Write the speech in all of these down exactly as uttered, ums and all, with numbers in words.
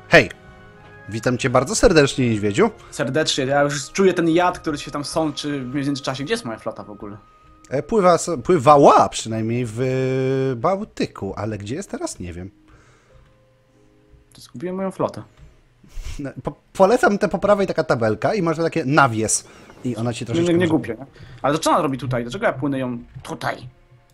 Hej! Witam cię bardzo serdecznie, niedźwiedziu. Serdecznie, ja już czuję ten jad, który się tam sączy w międzyczasie. Gdzie jest moja flota w ogóle? E, Pływa, pływała przynajmniej w Bałtyku, ale gdzie jest teraz, nie wiem. Zgubiłem moją flotę. No, po, polecam tę po prawej taka tabelka i masz takie nawies. I ona ci Nie, troszeczkę... nie, nie może- głupie, nie? Ale to co ona robi tutaj? Dlaczego ja płynę ją tutaj?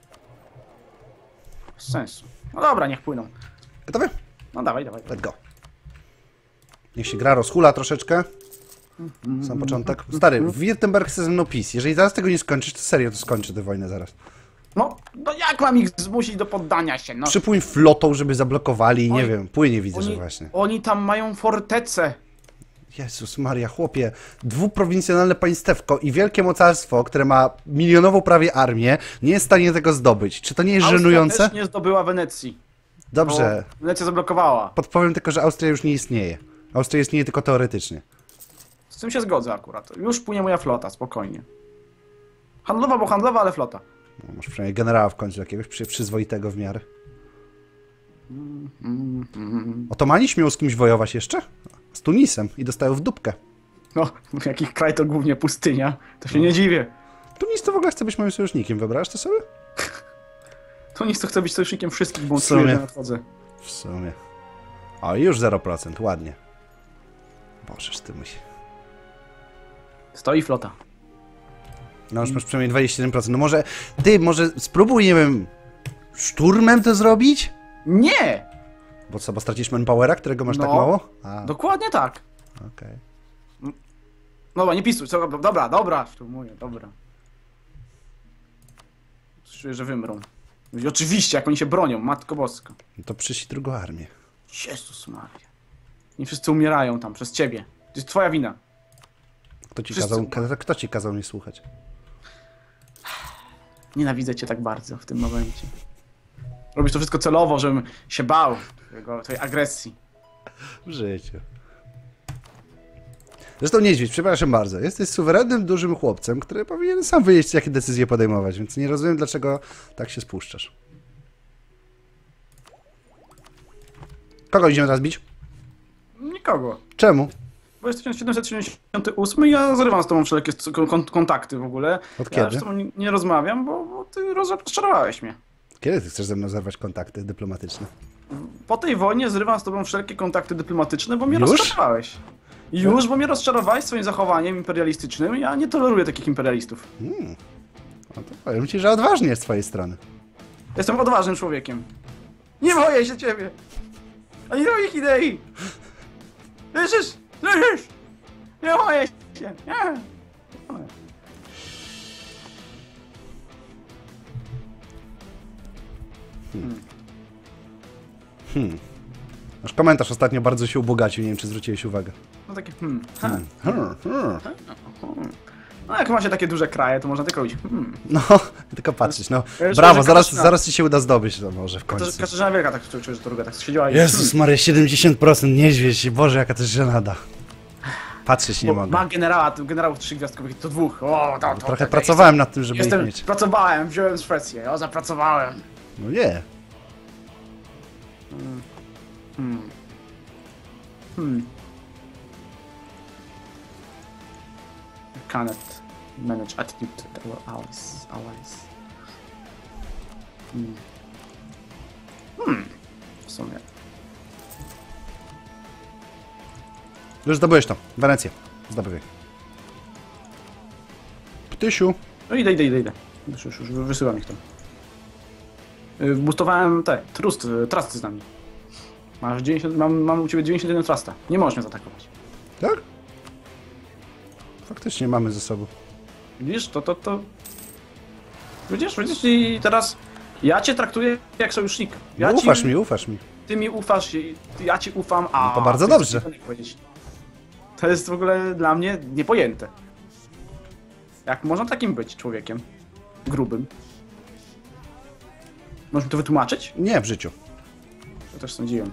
Bez sensu. No dobra, niech płyną. Gotowy? No dawaj, dawaj. Let's go. Niech się gra rozhula troszeczkę. Sam początek. Stary, Wirtemberg chce ze mną PiS. Jeżeli zaraz tego nie skończysz, to serio to skończy tę wojnę zaraz. No, no jak mam ich zmusić do poddania się? No, Przypłyń flotą, żeby zablokowali, nie Oni- wiem, płynie widzę, że oni, właśnie. oni tam mają fortecę. Jezus Maria, chłopie, dwuprowincjonalne państewko i wielkie mocarstwo, które ma milionową prawie armię, nie jest w stanie tego zdobyć. Czy to nie jest Austria żenujące? też nie zdobyła Wenecji. Dobrze, Bo Wenecja zablokowała. podpowiem tylko, że Austria już nie istnieje. Austria istnieje tylko teoretycznie. Z tym się zgodzę akurat. Już płynie moja flota, spokojnie. Handlowa, bo handlowa, ale flota. No, masz przynajmniej generała w końcu jakiegoś przy, przyzwoitego w miarę. Otomani śmiał z kimś wojować jeszcze? Z Tunisem i dostają w dupkę. No, jaki kraj to głównie pustynia, to się nie dziwię. Tunis to w ogóle chce być moim sojusznikiem, wyobrażasz to sobie? To nic, to chce być sojusznikiem wszystkich, bo on W sumie. czuje, że nadchodzę. W sumie. O, już zero procent, ładnie. Bożeż ty musi. Stoi flota. No już masz przynajmniej dwadzieścia siedem procent. No może, ty, może spróbuj, nie wiem, szturmem to zrobić? Nie! Bo co, bo stracisz manpowera, którego masz No. tak mało? A, Dokładnie tak. okej. Dobra, nie pisuj, co, dobra, dobra, szturmuję, dobra. Czuję, że wymrą. I oczywiście, jak oni się bronią, Matko Boska. No to przyszli drugą armię. Jezus Maria. Nie wszyscy umierają tam przez ciebie. To jest twoja wina. Kto ci, Wszyscy- kazał, ka- kto ci kazał mnie słuchać? Nienawidzę cię tak bardzo w tym momencie. Robisz to wszystko celowo, żebym się bał twojego, twojej agresji. W życiu. Zresztą niedźwiedź, przepraszam bardzo. Jesteś suwerennym, dużym chłopcem, który powinien sam wyjeść, jakie decyzje podejmować, więc nie rozumiem, dlaczego tak się spuszczasz. Kogo idziemy teraz bić? Nikogo. Czemu? Bo jest tysiąc siedemset siedemdziesiąty ósmy i ja zrywam z tobą wszelkie st- kon- kontakty w ogóle. Od Ja kiedy? już z tobą nie, nie rozmawiam, bo, bo ty rozczarowałeś mnie. Kiedy ty chcesz ze mną zerwać kontakty dyplomatyczne? Po tej wojnie zrywam z tobą wszelkie kontakty dyplomatyczne, bo mnie Już? rozczarowałeś. Już, bo mnie rozczarowałeś swoim zachowaniem imperialistycznym. Ja nie toleruję takich imperialistów. Hmm. No to powiem ci, że odważnie z twojej strony. Jestem odważnym człowiekiem. Nie boję się ciebie. Ani moich idei. Słyszysz? Słyszysz? Nie boję się. Nie. Hmm. Nasz komentarz ostatnio bardzo się ubogacił, nie wiem, czy zwróciłeś uwagę. No takie hmm. Ha. Hmm, hmm. No jak ma się takie duże kraje, to można tylko robić hmm. No, tylko patrzeć, no. Ja już Brawo, czuję, że zaraz, Katarzyna- zaraz ci się uda zdobyć, to może w To końcu. Katarzyna Wielka tak czuję, że to druga tak siedziała i Jezus Maria, siedemdziesiąt procent, niedźwiedź, Boże, jaka to jest żenada. Patrzeć nie Bo mogę. ma generała, generałów trzygwiazdkowych to dwóch. O, to, to, Trochę to, pracowałem nad tym, żeby Jestem, ich mieć. pracowałem, wziąłem Szwecję, o, zapracowałem. No nie. Hmm. Hmm. Cannot manage attitude to our allies. allies. Hmm. Hmm. W sumie. Już zdobyłeś to. Wenecję. Zdobyłeś. Ptysiu. No idę, idę, idę, idę. Już, już, już wysyłam ich tam. Yy, Boostowałem te, trust, y, trusty z nami. Masz dziewięćdziesiąt, mam, mam u ciebie dziewięćdziesiąt jeden trusta. Nie możesz mnie zaatakować. Tak? Faktycznie mamy ze sobą. Widzisz, to, to, to... Widzisz, widzisz i teraz ja cię traktuję jak sojusznika. Ja No, ci, ufasz mi, ufasz mi. Ty mi ufasz, i- ty- ja ci ufam, a... No to bardzo ty dobrze. chcesz mi to nie powiedzieć. To jest w ogóle dla mnie niepojęte. Jak można takim być człowiekiem? Grubym. Możesz mi to wytłumaczyć? Nie, w życiu. To też sądziłem.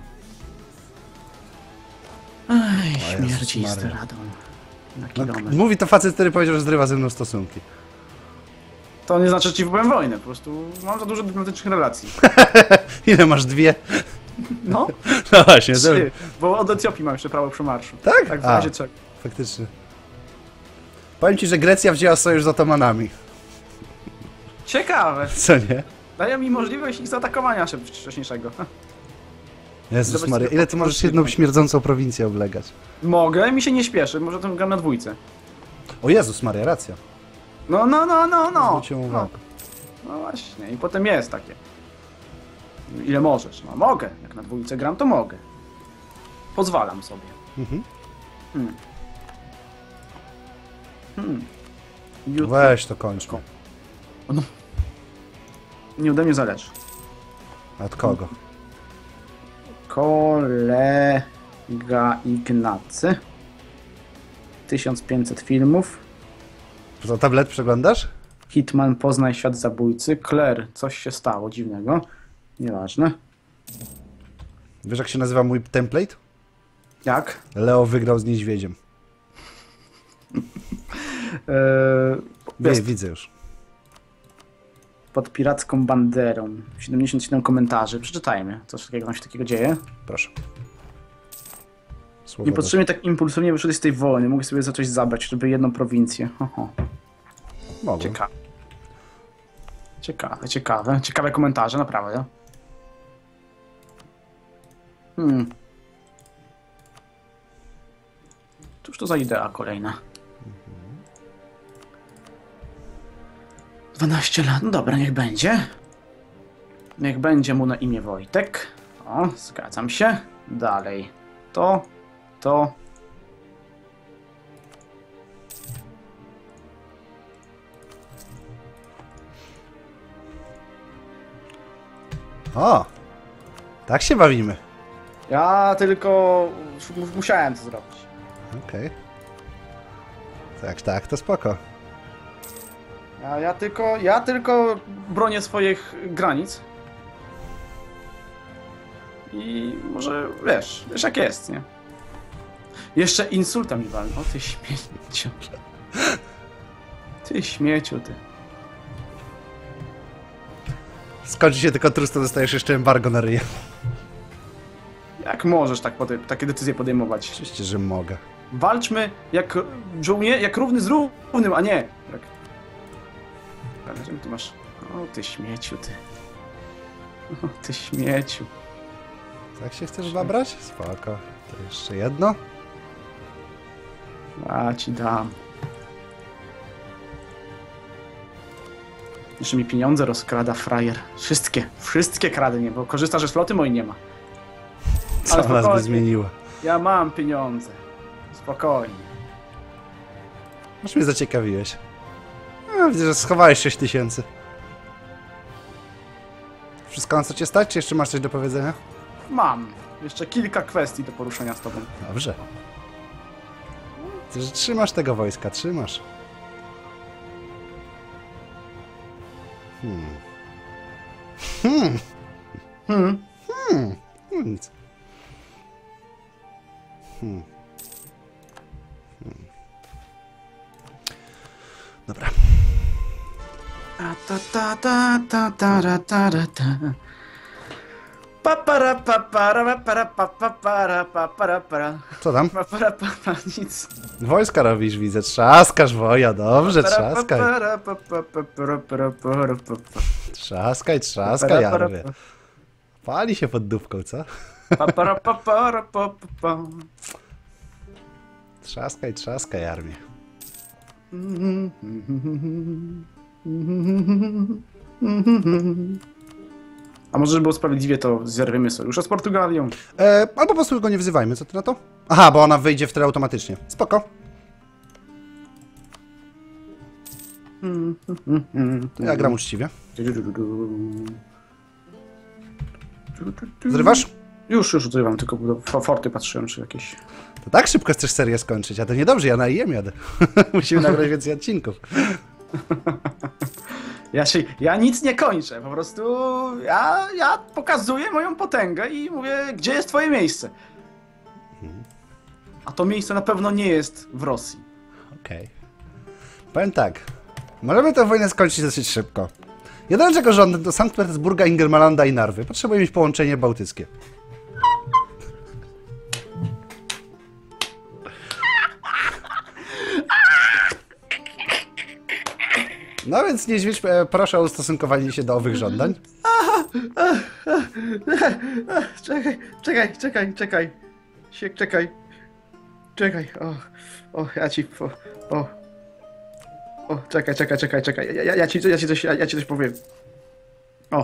Ej, Jezus śmierci z Maria. radą. Na No, kilometr. mówi to facet, który powiedział, że zrywa ze mną stosunki. To nie znaczy, że ci wybrałem wojnę, po prostu mam za dużo dyplomatycznych relacji. Ile masz? Dwie? No, No właśnie, to... trzy, bo od Etiopii mam jeszcze prawo przemarszu. Tak? Tak, w A. razie czego. Faktycznie. Powiem ci, że Grecja wzięła sojusz z Otomanami. Ciekawe. Co nie? Daje mi możliwość ich zaatakowania szybko wcześniejszego. Jezus Zobacz Maria, sobie ile ty po- możesz jedną śmierdzącą prowincję oblegać? Mogę, mi się nie śpieszy, może to gram na dwójce. O Jezus Maria, racja. No, no, no, no, no. Zwróciłem No, uwagę. no właśnie, i potem jest takie. Ile możesz? No mogę, jak na dwójce gram, to mogę. Pozwalam sobie. Mhm. Hmm. Hmm. Jutro. Weź to kończmy. No. Nie ode mnie zależy. A od kogo? Kolega Ignacy. tysiąc pięćset filmów. Co, tablet przeglądasz? Hitman, poznaj świat zabójcy. Claire, coś się stało dziwnego. Nieważne. Wiesz jak się nazywa mój template? Jak? Leo wygrał z niedźwiedziem. Eee, Wie, jest widzę już. pod piracką banderą. siedemdziesiąt siedem komentarzy. Przeczytajmy. Coś takiego tam się takiego dzieje. Proszę. Słowo do... Niepotrzebnie tak impulsywnie wyszedłeś z tej wojny. Mógł sobie za coś zabrać, żeby jedną prowincję. Oho. Mogę. Ciekawe. Ciekawe, ciekawe. Ciekawe komentarze, naprawdę. Hmm. Cóż to za idea kolejna? dwanaście lat. No dobra, niech będzie. Niech będzie mu na imię Wojtek. O, zgadzam się. Dalej. To, to. O! Tak się bawimy. Ja tylko musiałem to zrobić. Okej. Tak, tak, to spoko. Ja, ja tylko, ja tylko bronię swoich granic. I może, wiesz, wiesz jak jest, nie? Jeszcze insulta mi walną. O ty śmieciu. Ty śmieciu, ty. Skończy się tylko trusto, dostajesz jeszcze embargo na ryję. Jak możesz tak podej- takie decyzje podejmować? Oczywiście, że mogę. Walczmy jak żołnierze, jak równy z równym, a nie jak... Ale czym ty masz? O ty śmieciu, ty. O ty śmieciu. Tak się chcesz zabrać? Spoko. To jeszcze jedno. A ci dam. Jeszcze mi pieniądze rozkrada frajer. Wszystkie, wszystkie kradnie, bo korzystasz z floty, mojej nie ma. Co Ale nas by spokojnie. zmieniło? Ja mam pieniądze. Spokojnie. Aż mnie zaciekawiłeś. A, widzę, że schowałeś sześć tysięcy. Wszystko, na co cię stać, czy jeszcze masz coś do powiedzenia? Mam. Jeszcze kilka kwestii do poruszenia z tobą. Dobrze. Ty, że trzymasz tego wojska, trzymasz. Hmm. Hmm. Hmm. Hmm. Hmm. Nic. Hmm. Hmm. Dobra. A ta ta ta ta ta ta ta ta ta. Pa para pa para para pa pa para pa para para. Co tam? Pa para pa pa nic. Wojska robisz, widzę. Trzaskasz woja, dobrze, trzaskaj. Para pa pa pa para para para pa pa. Trzaskaj, trzaskaj, ja robię. Pali się pod dupką, co? Pa para pa para pa pa pa. Trzaskaj, trzaskaj, armię. A może, żeby było sprawiedliwie, to zerwiemy sojusza z Portugalią? E, albo po prostu go nie wzywajmy, co ty na to? Aha, bo ona wyjdzie w tle automatycznie. Spoko. To ja gram uczciwie. Zrywasz? Już, już zrywam, tylko do forty patrzyłem, czy jakieś... To tak szybko chcesz serię skończyć, a to niedobrze, ja na I M jadę. Musimy nagrać więcej odcinków. Ja, się, ja nic nie kończę, po prostu ja, ja pokazuję moją potęgę i mówię, gdzie jest twoje miejsce. A to miejsce na pewno nie jest w Rosji. Okej. Okay. Powiem tak. Możemy tę wojnę skończyć dosyć szybko. Jedyne czego żądam do Sankt Petersburga, Ingermanlanda i Narwy. Potrzebuję mieć połączenie bałtyckie. No więc niedźwiedź, e, proszę o ustosunkowanie się do owych żądań. Czekaj, czekaj, czekaj, czekaj. Siek, czekaj. Czekaj, o, o, ja ci, o, o. O, czekaj, czekaj, czekaj, czekaj. Ja, ja, ja, ci, ja, ci coś, ja, ja ci coś powiem. O.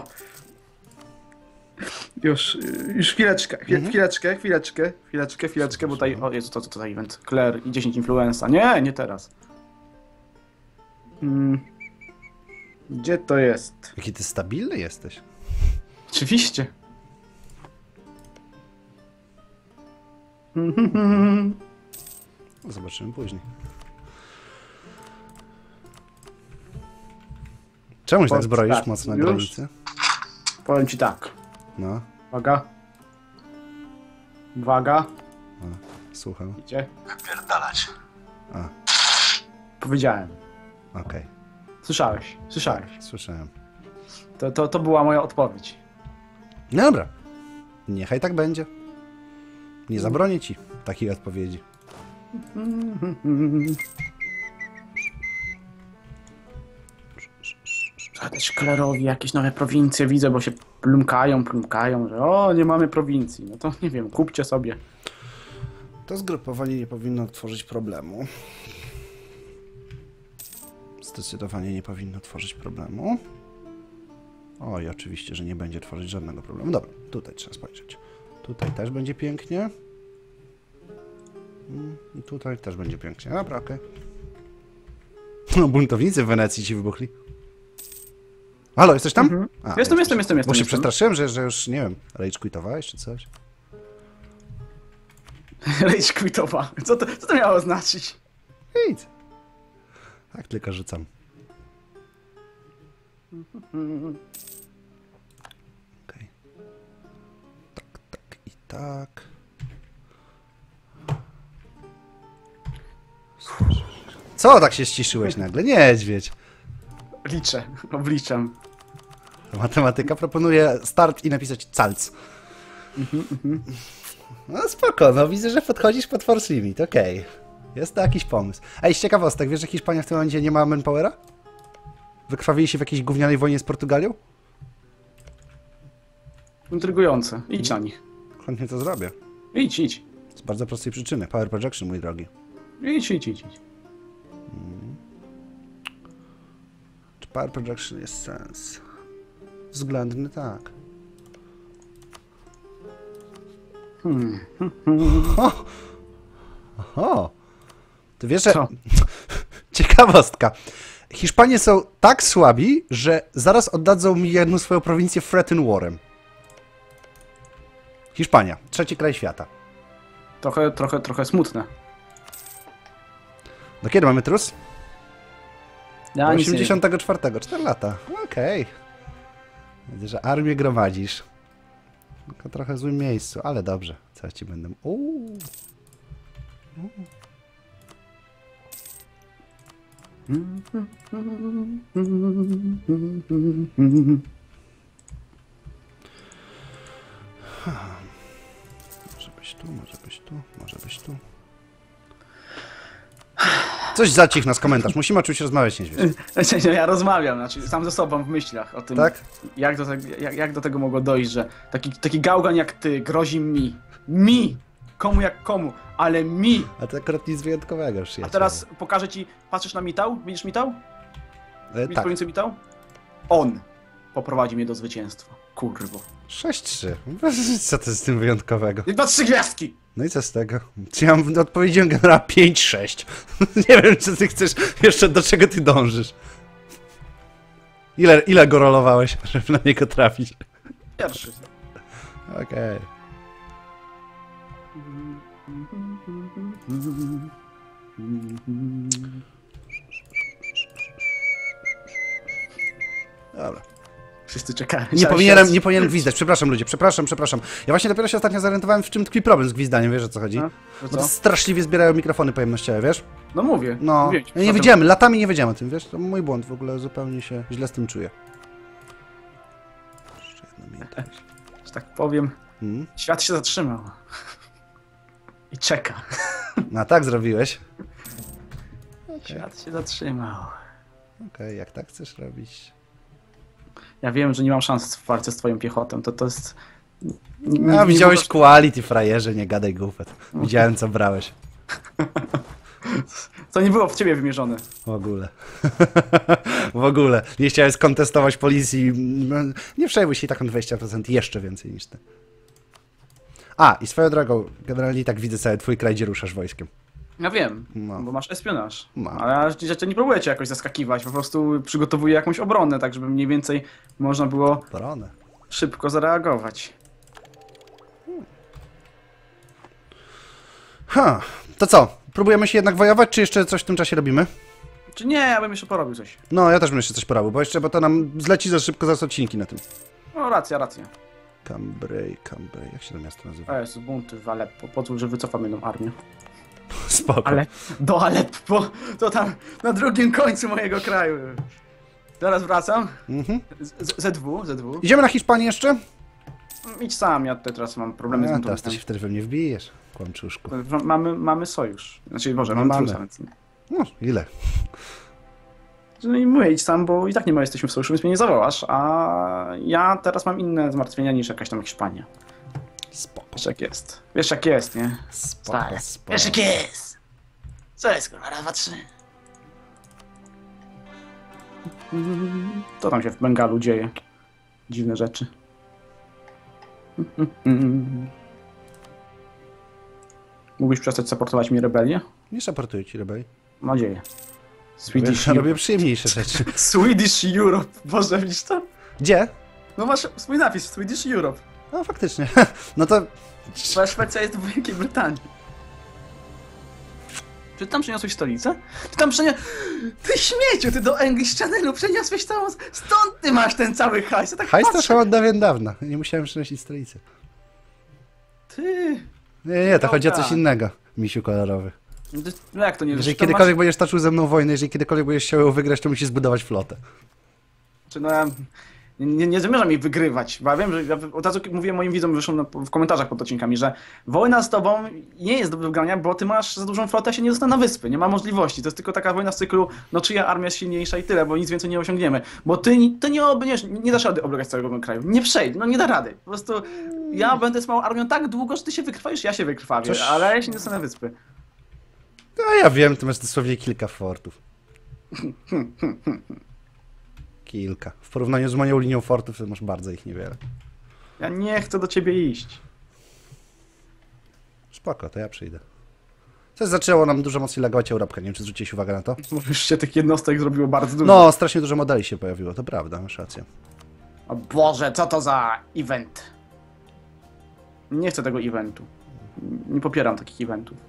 Już, już chwileczkę, chwil, Mhm. chwileczkę, chwileczkę, chwileczkę, chwileczkę, bo tutaj, o Jezu, to co to za event? Claire i dziesięć influenza. Nie, nie teraz. Hmm. Gdzie to jest? Jaki ty stabilny jesteś. Oczywiście. Zobaczymy później. Czemu się tak zbroisz Tak, mocno na już? granicy? Powiem ci tak. No, Uwaga. Uwaga. słucham. Idzie. Wypierdalać. A, Powiedziałem. okej. Słyszałeś, słyszałeś. Słyszałem. To, to, to była moja odpowiedź. No dobra. Niechaj tak będzie. Nie zabronię ci takiej odpowiedzi. Trzeba dać Claire'owi jakieś nowe prowincje, widzę, bo się plumkają, plumkają, że o, nie mamy prowincji. No to nie wiem, kupcie sobie. To zgrupowanie nie powinno tworzyć problemu. Zdecydowanie nie powinno tworzyć problemu. Oj, oczywiście, że nie będzie tworzyć żadnego problemu. Dobra, tutaj trzeba spojrzeć. Tutaj też będzie pięknie. Mm, I tutaj też będzie pięknie. Dobra, okej. No, buntownicy w Wenecji ci wybuchli. Halo, jesteś tam? Mhm. A, Jestem, jesteś. jestem, jestem, Bo jestem. się jestem. przestraszyłem, że, że już, nie wiem, rage quitowałeś czy coś? Rage quitowa. Co to, co to miało znaczyć? Nic. Tak tylko rzucam. Okej. Tak, tak i tak. Co tak się ściszyłeś nagle? Niedźwiedź. Liczę, obliczam. Matematyka proponuje start i napisać calc. No spoko, no widzę, że podchodzisz pod force limit, okej. Jest to jakiś pomysł. Ej, z ciekawostek, wiesz, że Hiszpania w tym momencie nie ma manpowera? Wykrwawili się w jakiejś gównianej wojnie z Portugalią? Intrygujące. Idź na nich. Chętnie to zrobię. Idź, idź. Z bardzo prostej przyczyny. Power projection, mój drogi. Idź, idź, idź. idź. Czy power projection jest sens? Względny, tak. Hmm. O! Oho! Ty wiesz, że... Co? Ciekawostka. Hiszpanie są tak słabi, że zaraz oddadzą mi jedną swoją prowincję Threaten Warem. Hiszpania. Trzeci kraj świata. Trochę, trochę, trochę smutne. Do kiedy mamy trus? Ja nic nie wiem. osiemdziesiątego czwartego. cztery lata. Okej. Widzę, że armię gromadzisz. Tylko trochę w złym miejscu, ale dobrze. Co ci będę... Uuu. Może być tu, może być tu, może być tu. Coś zacich nas komentarz. Musimy oczywiście rozmawiać, niedźwiedź. Ja rozmawiam, znaczy sam ze sobą w myślach o tym, Tak? jak, do tego, jak, jak do tego mogło dojść, że taki, taki gałgan jak ty grozi mi. Mi! Komu jak komu, ale mi! A to akurat nic wyjątkowego, przyjaciel. A teraz pokażę ci, patrzysz na mitał? Widzisz mitał? E, Widzisz tak. prowincję mitał? On poprowadzi mnie do zwycięstwa. Kurwo. sześć trzy. Co to jest z tym wyjątkowego? I dwa trzy gwiazdki! No i co z tego? Czy ja mam odpowiedziałem generała pięć sześć. Nie wiem, czy ty chcesz jeszcze, do czego ty dążysz. Ile, ile go rolowałeś, żeby na niego trafić? Pierwszy. Okej. Dobra. Wszyscy czekają. Nie powinienem, nie powinienem gwizdać. Przepraszam ludzie, przepraszam, przepraszam. Ja właśnie dopiero się ostatnio zorientowałem, w czym tkwi problem z gwizdaniem, wiesz o co chodzi? No, Bo co? to straszliwie zbierają mikrofony pojemnościowe, wiesz? No mówię. No, mówię ci. ja nie Potem- wiedziałem, latami nie wiedziałem o tym, wiesz? To mój błąd w ogóle, zupełnie się źle z tym czuję. Jeszcze jedna minuta. Że tak powiem, Hmm? świat się zatrzymał. I czeka. No tak zrobiłeś. Świat się zatrzymał. Okej, jak tak chcesz robić? Ja wiem, że nie mam szans w walce z twoją piechotą, to to jest... No, widziałeś quality, frajerze, nie gadaj głupot. Widziałem, co brałeś. To nie było w ciebie wymierzone. W ogóle. W ogóle. Nie chciałem skontestować policji. Nie przejmuj się, i tak mam dwadzieścia procent jeszcze więcej niż ty. A, i swoją drogą, generalnie tak widzę cały twój kraj, gdzie ruszasz wojskiem. Ja wiem, No. bo masz espionaż. Mam. Ale ja rzeczywiście nie próbuję cię jakoś zaskakiwać, po prostu przygotowuję jakąś obronę, tak żeby mniej więcej można było Obronę. szybko zareagować. Ha, to co? Próbujemy się jednak wojować, czy jeszcze coś w tym czasie robimy? Czy nie, ja bym jeszcze porobił coś. No, ja też bym jeszcze coś porobił, bo jeszcze, bo to nam zleci za szybko za odcinki na tym. No racja, racja. Cambrai, Cambrai, jak się to miasto nazywa? To jest bunt w Aleppo, pozwól, że wycofam jedną armię. Spoko. Ale do Aleppo, to tam na drugim końcu mojego kraju. Zaraz wracam. Mhm. Z- ZW, ZW. Idziemy na Hiszpanię jeszcze? Idź sam, ja tutaj teraz mam problemy z A, teraz buntowaniem. to się wtedy we mnie wbijesz, kłamczuszku. Mamy, mamy sojusz. Znaczy, Boże, No mamy mamy. trusa, więc... No, ile? No i mówię, idź sam, bo i tak nie ma, jesteśmy w sojuszu, więc mnie nie zawołasz, a ja teraz mam inne zmartwienia niż jakaś tam Hiszpania. Spoko. Wiesz jak jest. Wiesz jak jest, nie? Spoko, Stary. spoko. Wiesz jak jest. Co jest, kurwa, raz, dwa, trzy. Co tam się w Bengalu dzieje? Dziwne rzeczy. Mógłbyś przestać supportować mi rebelię? Nie supportuję ci, rebeli. Mam nadzieję. Robię, Swedish robię Europe. przyjemniejsze rzeczy. Swedish Europe. Boże, widzisz to? Gdzie? No masz swój napis, Swedish Europe. No, faktycznie. No to... Twoja Szwecja jest w Wielkiej Brytanii. Czy ty tam przeniosłeś stolicę? Ty tam przeniosłeś... Ty śmieciu, ty do English Channelu przeniosłeś całą... Stąd ty masz ten cały hajs, ja tak Hajs to patrzę. szło od dawien dawna. Nie musiałem przynosić stolicy. Ty... Nie, nie, to Dobra. chodzi o coś innego, misiu kolorowy. No jak to nie wiesz? Jeżeli Tam kiedykolwiek masz... będziesz toczył ze mną wojnę, jeżeli kiedykolwiek będziesz chciał ją wygrać, to musisz zbudować flotę. Czy no ja... Nie, nie, nie zamierzam jej wygrywać, bo ja wiem, że ja od razu mówiłem moim widzom, wyszło na, w komentarzach pod odcinkami, że wojna z tobą nie jest do wygrania, bo ty masz za dużą flotę, a się nie dostanę na wyspy, nie ma możliwości. To jest tylko taka wojna z cyklu, no czyja armia jest silniejsza i tyle, bo nic więcej nie osiągniemy. Bo ty, ty nie, obniesz, nie dasz rady oblegać całego kraju. Nie przejdzie, no nie da rady. Po prostu ja będę z małą armią tak długo, że ty się wykrwawisz, ja się wykrwawię, Coś- ale ja się nie dostanę na wyspy. No ja wiem, ty masz dosłownie kilka fortów. Kilka. W porównaniu z moją linią fortów, to masz bardzo ich niewiele. Ja nie chcę do ciebie iść. Spoko, to ja przyjdę. Coś zaczęło nam dużo mocniej lagować Europkę, nie wiem, czy zwróciłeś uwagę na to? Bo już się tych jednostek zrobiło bardzo dużo. No, strasznie dużo modeli się pojawiło, to prawda, masz rację. O Boże, co to za event? Nie chcę tego eventu. Nie popieram takich eventów.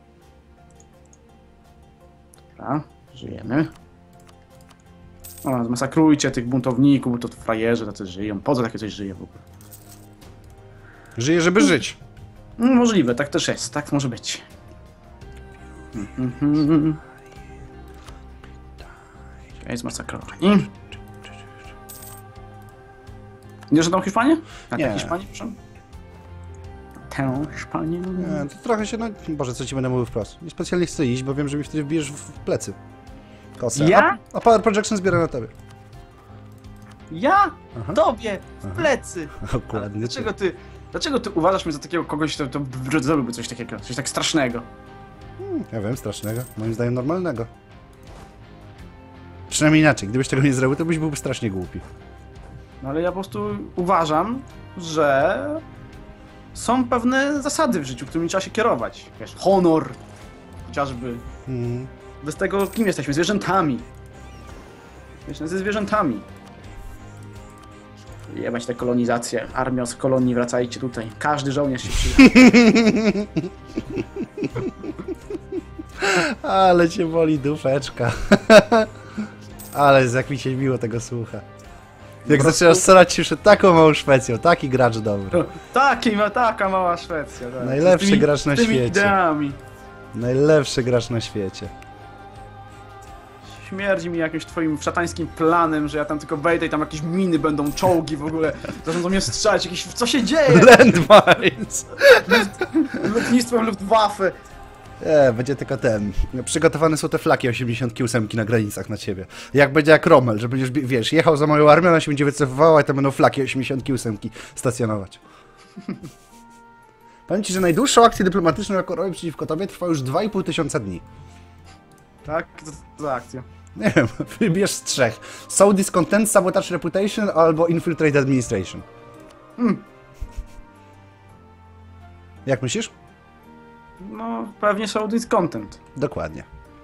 Dobra, żyjemy. O, zmasakrujcie tych buntowników, to frajerzy tacy żyją. Po co takie coś żyje w ogóle? Żyję, żeby żyć. No, możliwe, tak też jest, tak może być. Mhm. Okej, zmasakrowani. Nie, że tą Hiszpanię? Na Nie. tę Hiszpanię, proszę? Tę Hiszpanię? Nie, to trochę się, no, Boże, co ci będę mówił wprost. Nie specjalnie chcę iść, bo wiem, że mi wtedy wbijesz w, w plecy. Kosę. Ja? A, a Power Projection zbiera na tobie. Ja? Aha. Tobie? W Aha. plecy? Dokładnie. Dlaczego ty, dlaczego ty uważasz mnie za takiego kogoś, kto to zrobiłby coś takiego, coś tak strasznego? Hmm, ja wiem, strasznego. Moim zdaniem normalnego. Przynajmniej inaczej. Gdybyś tego nie zrobił, to byś byłby strasznie głupi. No ale ja po prostu uważam, że są pewne zasady w życiu, którymi trzeba się kierować. Wiesz, honor, chociażby. Mhm. Bez tego kim jesteśmy? Zwierzętami. Wiesz, no, ze zwierzętami. Jebać tę kolonizację. Armia z kolonii, wracajcie tutaj. Każdy żołnierz się przyda. Ale cię boli dufeczka. Ale jak mi się miło tego słucha. Jak prostu- zaczynasz starać się przed taką małą Szwecją, taki gracz dobry. Taki ma, taka mała Szwecja. Tak. Najlepszy Z tymi- gracz na z tymi świecie. ideami. Najlepszy gracz na świecie. Śmierdzi mi jakimś twoim szatańskim planem, że ja tam tylko wejdę i tam jakieś miny będą, czołgi w ogóle. Zaczną mnie strzelać, jakieś... Co się dzieje? Landmines! Lotnictwo Luftwaffe. Nie, będzie tylko ten. Przygotowane są te flaki osiemdziesiąt osiem na granicach na ciebie. Jak będzie jak Rommel, że będziesz, wiesz, jechał za moją armią, ona się będzie wycofywała i tam będą flaki osiemdziesiąt osiem stacjonować. Powiem ci, że najdłuższą akcję dyplomatyczną, jaką robię przeciwko tobie, trwa już dwa i pół tysiąca dni. Tak? Co to za akcja? Nie wiem, wybierz z trzech. Sow Discontent, Sabotage Reputation albo Infiltrate Administration. Hmm. Jak myślisz? No, pewnie show discontent. Dokładnie.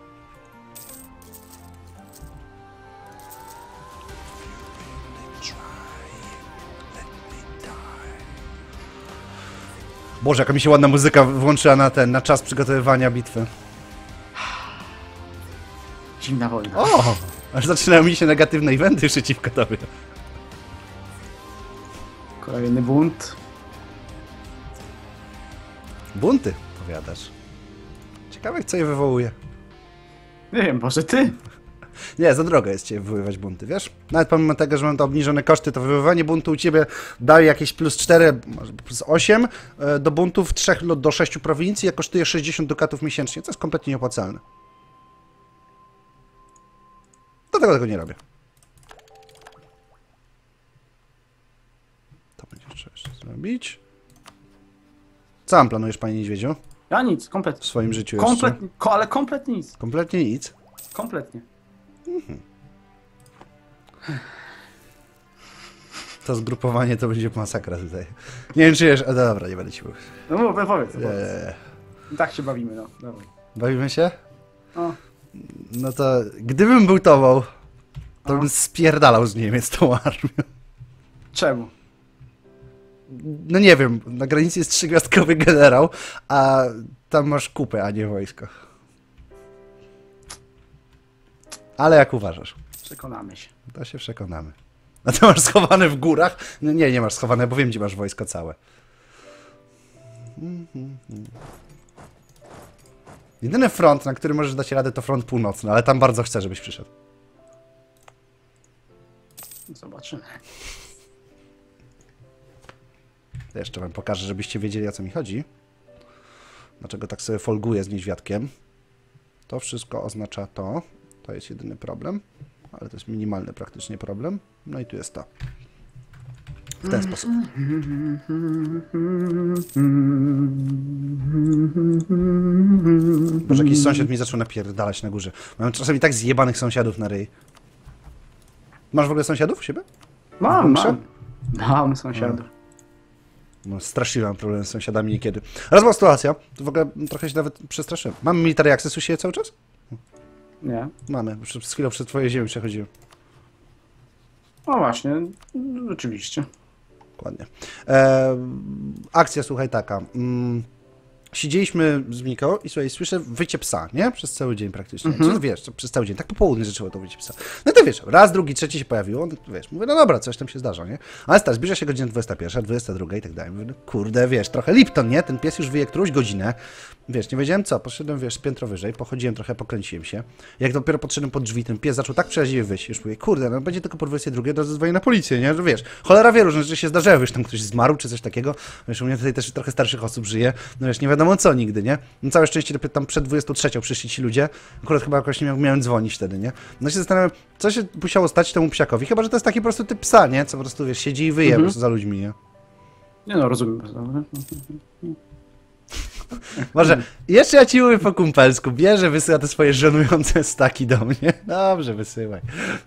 Boże, jaka mi się ładna muzyka włączyła na ten, na czas przygotowywania bitwy. Zimna wojna. O! Aż zaczynają mi się negatywne eventy przeciwko tobie. Kolejny bunt. Bunty, powiadasz. Ciekawe, co je wywołuje. Nie wiem, może ty? Nie, za drogo jest cię wywoływać bunty, wiesz? Nawet pomimo tego, że mam to obniżone koszty, to wywoływanie buntu u ciebie daje jakieś plus cztery, może plus osiem do buntów trzech do sześciu prowincji, a kosztuje sześćdziesiąt dukatów miesięcznie, co jest kompletnie nieopłacalne. Dlatego tego nie robię. To będzie trzeba jeszcze zrobić. Co tam planujesz, panie niedźwiedziu? Ja nic, kompletnie. W swoim życiu Komplet, jeszcze? ko, ale kompletnie nic. Kompletnie nic. Kompletnie. To zgrupowanie to będzie masakra tutaj. Nie wiem, czy wiesz... A dobra, nie będę ci mówił. No mów, powiedz, Nie, powiedz. nie, nie. Tak się bawimy, no. Dawaj. Bawimy się? O, No to gdybym był tobą, to A? bym spierdalał z Niemiec tą armią. czemu? No nie wiem, na granicy jest trzygwiazdkowy generał, a tam masz kupę, a nie wojsko. Ale jak uważasz? Przekonamy się. To się przekonamy. A ty masz schowane w górach? No nie, nie masz schowane, bo wiem, gdzie masz wojsko całe. Jedyny front, na który możesz dać radę, to front północny, ale tam bardzo chcę, żebyś przyszedł. Zobaczymy. Jeszcze wam pokażę, żebyście wiedzieli, o co mi chodzi. Dlaczego tak sobie folguję z niedźwiadkiem. To wszystko oznacza to. To jest jedyny problem, ale to jest minimalny praktycznie problem. No i tu jest to. W ten sposób. Boże, jakiś sąsiad mi zaczął napierdalać na górze. Mam czasami tak zjebanych sąsiadów na ryj. Masz w ogóle sąsiadów u siebie? Mam, Muszę? mam. Mam sąsiadów. No, straszliwy mam problem z sąsiadami niekiedy. Raz była sytuacja, to w ogóle trochę się nawet przestraszyłem. Mamy military access u siebie cały czas? Nie. Mamy, przez chwilę przed twojej ziemi przechodziłem. No właśnie, oczywiście. Dokładnie. E, akcja, słuchaj, taka. Mm, siedzieliśmy z Miko i słuchaj, słyszę wycie psa, nie? Przez cały dzień praktycznie. Mhm. Czy, wiesz, przez cały dzień. Tak po południu zaczęło to wycie psa. No to wiesz, raz, drugi, trzeci się pojawiło, no to wiesz, mówię, no dobra, coś tam się zdarza, nie? Ale stary, zbliża się godzina dwudziesta pierwsza, dwudziesta druga i tak dalej. Mówię, no kurde, wiesz, trochę Lipton, nie? Ten pies już wyje którąś godzinę. Wiesz, nie wiedziałem co, poszedłem, wiesz, z piętro wyżej, pochodziłem trochę, pokręciłem się. Jak dopiero podszedłem pod drzwi, ten pies zaczął tak przeraźliwie wyjść. Już mówię, kurde, no będzie tylko po dwudziestej drugiej, od razu dzwonię na policję, nie? Że wiesz, cholera wie, różne rzeczy się zdarzały, wiesz, tam ktoś zmarł czy coś takiego. Wiesz, u mnie tutaj też trochę starszych osób żyje, no wiesz, nie wiadomo co nigdy, nie? No całe szczęście dopiero tam przed dwudziestą trzecią przyszli ci ludzie, akurat chyba jakoś nie miał, miałem dzwonić wtedy, nie? No się zastanawiam, co się musiało stać temu psiakowi, chyba, że to jest taki po prostu typ psa, nie? Co po prostu, wiesz, siedzi i wyje Mhm. po prostu za ludźmi, nie? Nie no, rozumiem. Może jeszcze ja ci mówię po kumpelsku, bierze, wysyła te swoje żenujące staki do mnie. Dobrze, wysyłaj.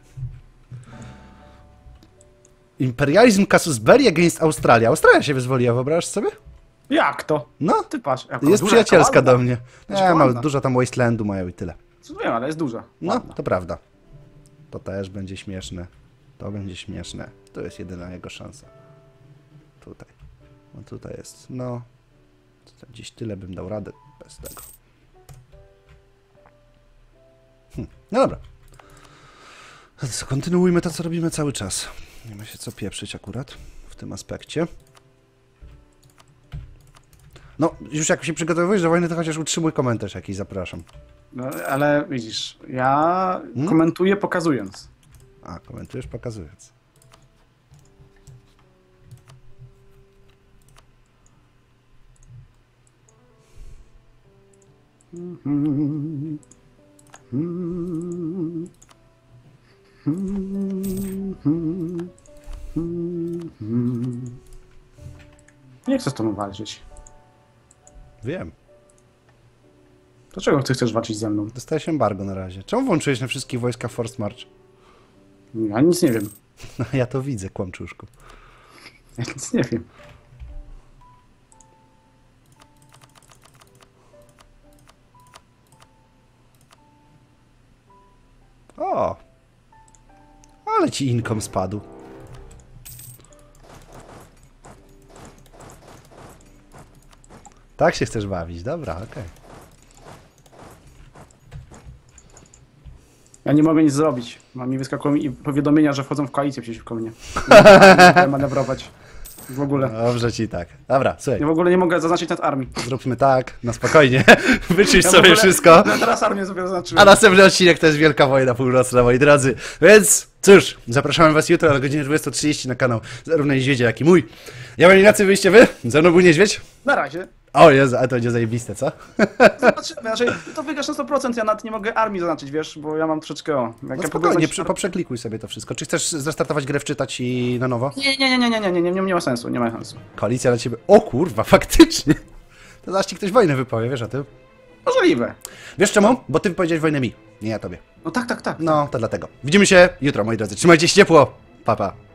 Imperializm casus belli against Australia. Australia się wyzwoliła, wyobrażasz sobie? Jak to? No, Ty patrz. jaka jest duża, przyjacielska jaka do ładna. mnie. Jest Nie, ma ładna. dużo tam wastelandu mają i tyle. Co wiem, ale jest duża. No, Ładna. to prawda. To też będzie śmieszne. To będzie śmieszne. To jest jedyna jego szansa. Tutaj. No tutaj jest, no... Tutaj gdzieś tyle bym dał radę bez tego. Hm. No dobra. No to co, kontynuujmy to, co robimy cały czas. Nie ma się co pieprzyć akurat w tym aspekcie. No, już jak się przygotowujesz do wojny, to chociaż utrzymuj komentarz jakiś, zapraszam. No, ale widzisz, ja Hmm? komentuję pokazując. A, komentujesz pokazując. Nie chcę z tobą walczyć. Wiem. Dlaczego ty chcesz walczyć ze mną? Dostałeś embargo na razie. Czemu włączyłeś na wszystkich wojskach Force March? Ja nic nie wiem. No ja to widzę, kłamczuszku. Ja nic nie wiem. O! Ale ci income spadł. Tak się chcesz bawić, dobra, okej. Okay. Ja nie mogę nic zrobić. Mam mi wyskakują i powiadomienia, że wchodzą w koalicję przeciwko mnie. Nie mogę manewrować. W ogóle. Dobrze ci tak. Dobra, słuchaj. Ja w ogóle nie mogę zaznaczyć nad armii. Zróbmy tak, na spokojnie. Wyczyść Ja w sobie ogóle- wszystko. No teraz armię sobie zaznaczyłem. A następny odcinek to jest Wielka Wojna Północna, moi drodzy. Więc cóż, zapraszamy was jutro o godzinie dwudziestej trzydzieści na kanał zarówno Niedźwiedzia, jak i mój. Ja mam Ignacy, wyjście wy. Ze mną był Niedźwiedź. Na razie. O Jezu, a to będzie zajebiste, co? Zobaczymy. Znaczy, to wygrasz na sto procent, ja nawet nie mogę armii zaznaczyć, wiesz, bo ja mam troszeczkę o. Jak No ja spokojnie, próbuję przy, coś- poprzeklikuj sobie to wszystko. Czy chcesz zrestartować grę, wczytać i na nowo? Nie, nie, nie, nie, nie, nie, nie, nie, nie, nie ma sensu, nie ma sensu. Koalicja dla ciebie. O kurwa, faktycznie. To zaś ci ktoś wojnę wypowie, wiesz o tym? Możliwe. Wiesz czemu? Bo ty wypowiedziałeś wojnę mi, nie ja tobie. No tak, tak, tak. No, to dlatego. Widzimy się jutro, moi drodzy. Trzymajcie się ciepło. Pa, pa.